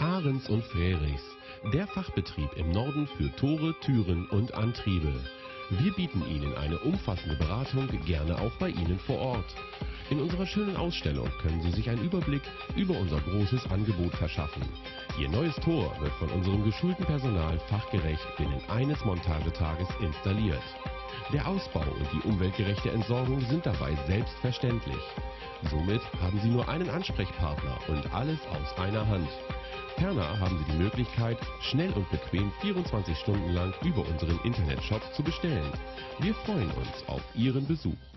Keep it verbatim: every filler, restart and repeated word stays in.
Ahrens und Frerichs, der Fachbetrieb im Norden für Tore, Türen und Antriebe. Wir bieten Ihnen eine umfassende Beratung, gerne auch bei Ihnen vor Ort. In unserer schönen Ausstellung können Sie sich einen Überblick über unser großes Angebot verschaffen. Ihr neues Tor wird von unserem geschulten Personal fachgerecht binnen eines Montagetages installiert. Der Ausbau und die umweltgerechte Entsorgung sind dabei selbstverständlich. Somit haben Sie nur einen Ansprechpartner und alles aus einer Hand. Ferner haben Sie die Möglichkeit, schnell und bequem vierundzwanzig Stunden lang über unseren Internetshop zu bestellen. Wir freuen uns auf Ihren Besuch.